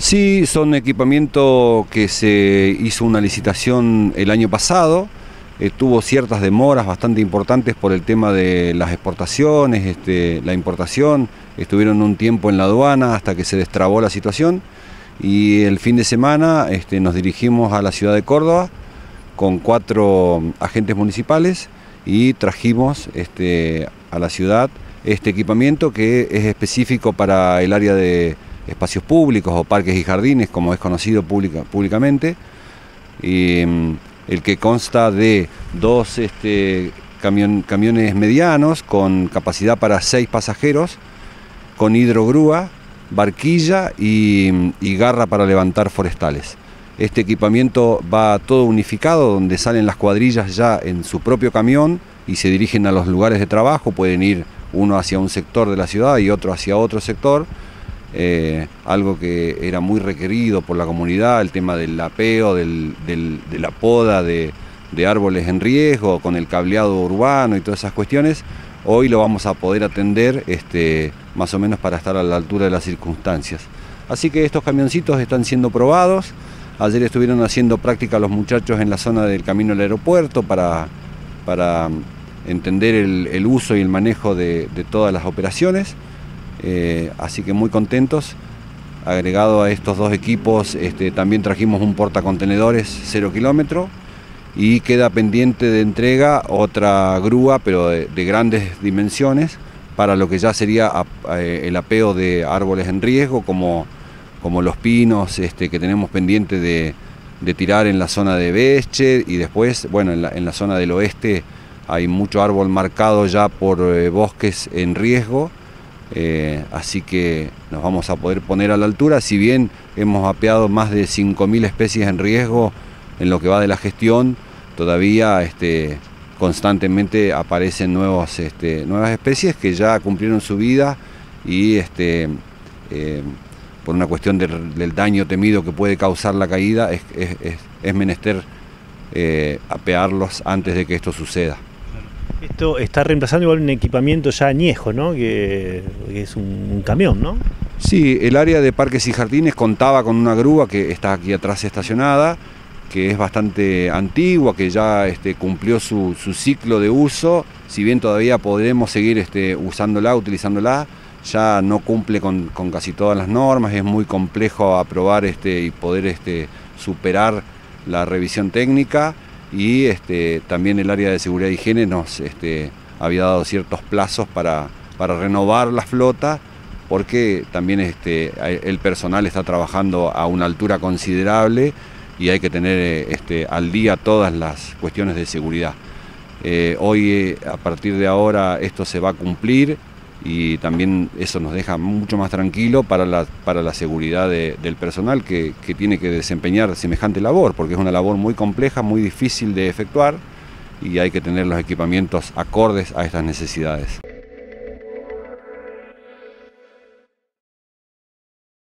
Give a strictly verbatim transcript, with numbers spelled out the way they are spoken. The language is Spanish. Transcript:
Sí, son equipamiento que se hizo una licitación el año pasado, eh, tuvo ciertas demoras bastante importantes por el tema de las exportaciones, este, la importación, estuvieron un tiempo en la aduana hasta que se destrabó la situación y el fin de semana este, nos dirigimos a la ciudad de Córdoba con cuatro agentes municipales y trajimos este, a la ciudad este equipamiento que es específico para el área de espacios públicos o parques y jardines, como es conocido pública, públicamente, y, el que consta de dos este, camion, camiones medianos con capacidad para seis pasajeros, con hidrogrúa, barquilla y, y garra para levantar forestales. Este equipamiento va todo unificado, donde salen las cuadrillas ya en su propio camión y se dirigen a los lugares de trabajo, pueden ir uno hacia un sector de la ciudad y otro hacia otro sector. Eh, algo que era muy requerido por la comunidad, el tema del apeo, del, del, de la poda de, de árboles en riesgo, con el cableado urbano y todas esas cuestiones. Hoy lo vamos a poder atender este, más o menos para estar a la altura de las circunstancias. Así que estos camioncitos están siendo probados. Ayer estuvieron haciendo práctica los muchachos en la zona del camino al aeropuerto para, para entender el, el uso y el manejo de, de todas las operaciones. Eh, así que muy contentos. Agregado a estos dos equipos este, también trajimos un portacontenedores cero kilómetro y queda pendiente de entrega otra grúa pero de, de grandes dimensiones para lo que ya sería a, a, el apeo de árboles en riesgo como, como los pinos este, que tenemos pendiente de, de tirar en la zona de Beche y después bueno en la, en la zona del oeste hay mucho árbol marcado ya por eh, bosques en riesgo. Eh, así que nos vamos a poder poner a la altura, si bien hemos apeado más de cinco mil especies en riesgo en lo que va de la gestión, todavía este, constantemente aparecen nuevos, este, nuevas especies que ya cumplieron su vida y este, eh, por una cuestión del, del daño temido que puede causar la caída es, es, es, es menester eh, apearlos antes de que esto suceda. Esto está reemplazando igual un equipamiento ya añejo, ¿no? Que, que es un, un camión, ¿no? Sí, el área de parques y jardines contaba con una grúa que está aquí atrás estacionada, que es bastante antigua, que ya este, cumplió su, su ciclo de uso, si bien todavía podremos seguir este, usándola, utilizándola, ya no cumple con, con casi todas las normas, es muy complejo aprobar este, y poder este, superar la revisión técnica. Y este, también el área de seguridad e higiene nos este, había dado ciertos plazos para, para renovar la flota, porque también este, el personal está trabajando a una altura considerable y hay que tener este, al día todas las cuestiones de seguridad. Eh, hoy, a partir de ahora, esto se va a cumplir y también eso nos deja mucho más tranquilo para la, para la seguridad de, del personal que, que tiene que desempeñar semejante labor, porque es una labor muy compleja, muy difícil de efectuar y hay que tener los equipamientos acordes a estas necesidades.